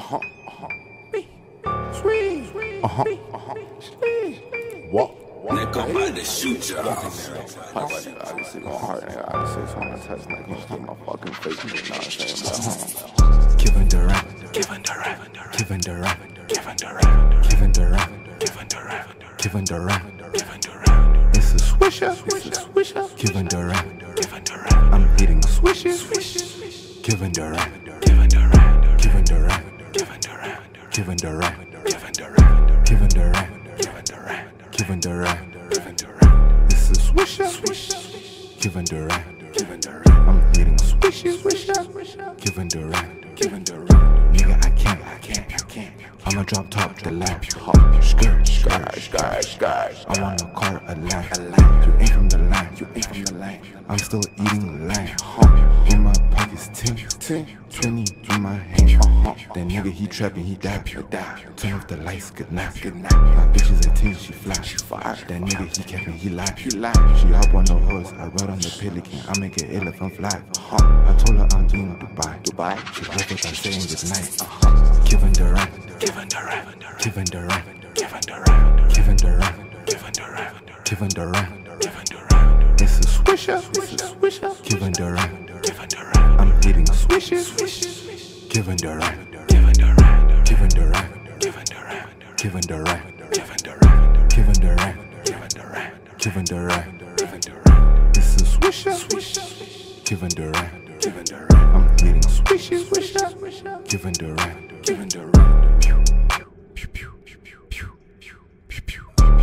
Sweet. What? Nigga, I'm about to shoot ya. I just see my heart, nigga. I just say something to touch, nigga. Can't see my fucking face, you know what I'm saying? Kevin Durant, Kevin Durant, Kevin Durant, Kevin Durant, Kevin Durant, Kevin Durant, Kevin Durant, Kevin Durant. It's a swisher, Kevin Durant, Kevin Durant. I'm hitting swishes, Kevin Durant, Kevin Durant, Kevin Durant, Kevin Durant, Kevin Durant, Kevin Durant, Kevin Durant, Kevin Durant, Kevin Durant, Kevin Durant. It's a swisher, Kevin Durant, Kevin Durant. I'm hitting swishes, Kevin Durant, Kevin Durant. Nigga, I can't. I'ma drop top the lamp. Skirt. I want a car, a lamp. You ain't from the line. I'm still eating lamb. In my pockets, 10, 20 through my hand. That nigga, he trapping, he die. Turn off the lights, good night. My bitch is a 10, she fly. That nigga, he capping, he lie. She hop on the horse, I ride on the pelican. I make an elephant fly. I told her I'm doing Dubai. She left what I saying good night. Kevin Durant, Kevin Durant, Kevin Durant, Kevin Durant, Kevin Durant, Kevin Durant, Kevin Durant, Kevin Durant. It's a swisher, Kevin Durant, Kevin Durant. I'm hitting swishes, Kevin Durant, Kevin Durant, Kevin Durant, Kevin Durant, Kevin Durant, Kevin Durant, Kevin Durant, Kevin Durant, Kevin Durant, Kevin Durant. It's a swisher, Kevin Durant, Kevin Durant. I'm hitting swishes, Kevin Durant, Kevin Durant. Pew, pew, pew, pew, pew, pew, pew, pew.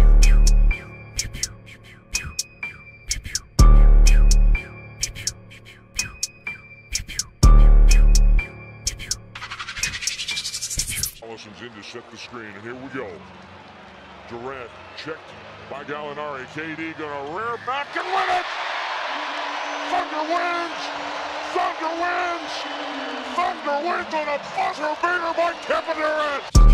Allison's in to set the screen, and here we go. Durant checked by Gallinari. KD gonna rear back and win it! Thunder wins! Thunder wins! Thunder wins on a buzzer beater by Kevin Durant!